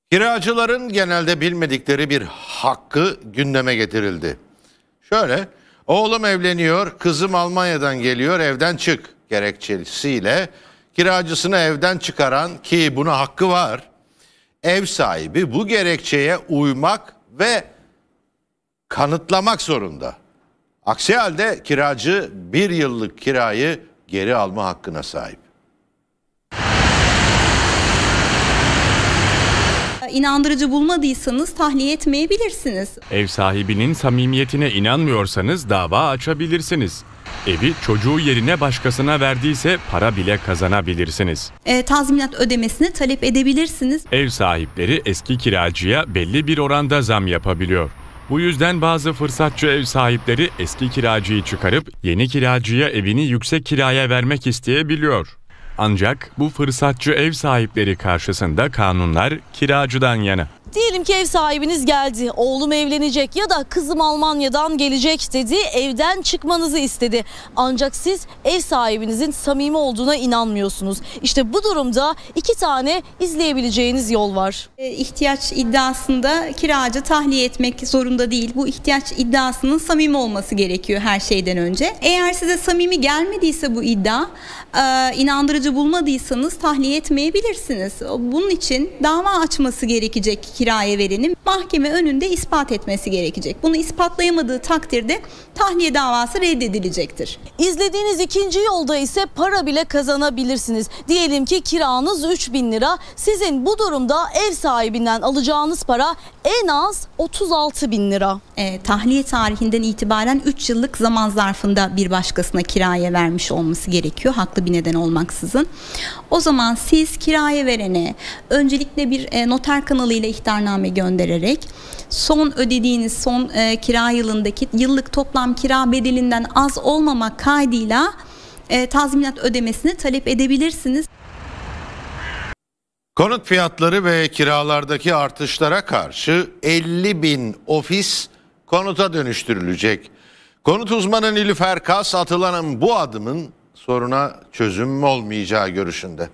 Kiracıların genelde bilmedikleri bir hakkı gündeme getirildi. Şöyle, oğlum evleniyor, kızım Almanya'dan geliyor, evden çık gerekçesiyle kiracısını evden çıkaran, ki buna hakkı var, ev sahibi bu gerekçeye uymak ve kanıtlamak zorunda. Aksi halde kiracı bir yıllık kirayı geri alma hakkına sahip. İnandırıcı bulmadıysanız tahliye etmeyebilirsiniz. Ev sahibinin samimiyetine inanmıyorsanız dava açabilirsiniz. Evi çocuğu yerine başkasına verdiyse para bile kazanabilirsiniz. Tazminat ödemesini talep edebilirsiniz. Ev sahipleri eski kiracıya belli bir oranda zam yapabiliyor. Bu yüzden bazı fırsatçı ev sahipleri eski kiracıyı çıkarıp yeni kiracıya evini yüksek kiraya vermek isteyebiliyor. Ancak bu fırsatçı ev sahipleri karşısında kanunlar kiracıdan yana. Diyelim ki ev sahibiniz geldi, oğlum evlenecek ya da kızım Almanya'dan gelecek dedi, evden çıkmanızı istedi. Ancak siz ev sahibinizin samimi olduğuna inanmıyorsunuz. İşte bu durumda iki tane izleyebileceğiniz yol var. İhtiyaç iddiasında kiracı tahliye etmek zorunda değil. Bu ihtiyaç iddiasının samimi olması gerekiyor her şeyden önce. Eğer size samimi gelmediyse bu iddia, inandırıcı bulmadıysanız tahliye etmeyebilirsiniz. Bunun için dava açması gerekecek kiraya verenin, mahkeme önünde ispat etmesi gerekecek. Bunu ispatlayamadığı takdirde tahliye davası reddedilecektir. İzlediğiniz ikinci yolda ise para bile kazanabilirsiniz. Diyelim ki kiranız 3.000 lira. Sizin bu durumda ev sahibinden alacağınız para en az 36.000 lira. Tahliye tarihinden itibaren 3 yıllık zaman zarfında bir başkasına kiraya vermiş olması gerekiyor, haklı bir neden olmaksızın. O zaman siz kiraya verene öncelikle bir noter kanalıyla ihtarname göndererek son ödediğiniz son kira yılındaki yıllık toplam kira bedelinden az olmamak kaydıyla tazminat ödemesini talep edebilirsiniz. Konut fiyatları ve kiralardaki artışlara karşı 50.000 ofis konuta dönüştürülecek. Konut uzmanı Nilüfer Kas, atılan bu adımın soruna çözüm olmayacağı görüşünde.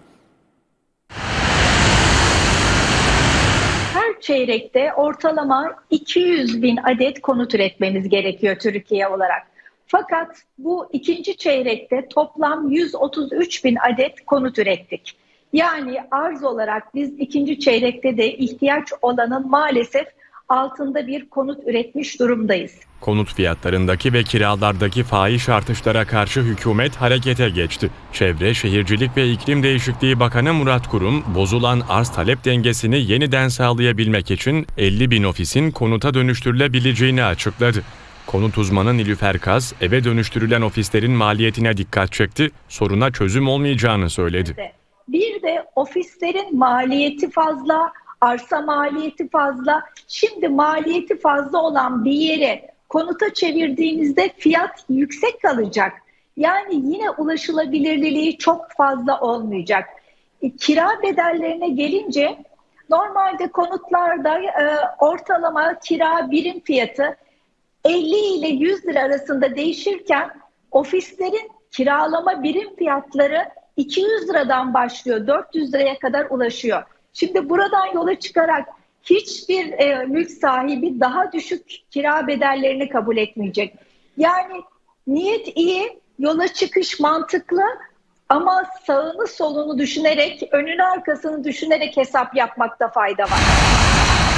Her çeyrekte ortalama 200.000 adet konut üretmemiz gerekiyor Türkiye olarak. Fakat bu ikinci çeyrekte toplam 133.000 adet konut ürettik. Yani arz olarak biz ikinci çeyrekte de ihtiyaç olanın maalesef altında bir konut üretmiş durumdayız. Konut fiyatlarındaki ve kiralardaki fahiş artışlara karşı hükümet harekete geçti. Çevre, Şehircilik ve İklim Değişikliği Bakanı Murat Kurum, bozulan arz-talep dengesini yeniden sağlayabilmek için 50.000 ofisin konuta dönüştürülebileceğini açıkladı. Konut uzmanı Nilüfer Kas, eve dönüştürülen ofislerin maliyetine dikkat çekti, soruna çözüm olmayacağını söyledi. Bir de ofislerin maliyeti fazla, arsa maliyeti fazla. Şimdi maliyeti fazla olan bir yere konuta çevirdiğinizde fiyat yüksek kalacak. Yani yine ulaşılabilirliği çok fazla olmayacak. Kira bedellerine gelince normalde konutlarda ortalama kira birim fiyatı 50 ile 100 lira arasında değişirken ofislerin kiralama birim fiyatları 200 liradan başlıyor, 400 liraya kadar ulaşıyor. Şimdi buradan yola çıkarak hiçbir mülk sahibi daha düşük kira bedellerini kabul etmeyecek. Yani niyet iyi, yola çıkış mantıklı ama sağını solunu düşünerek, önünü arkasını düşünerek hesap yapmakta fayda var.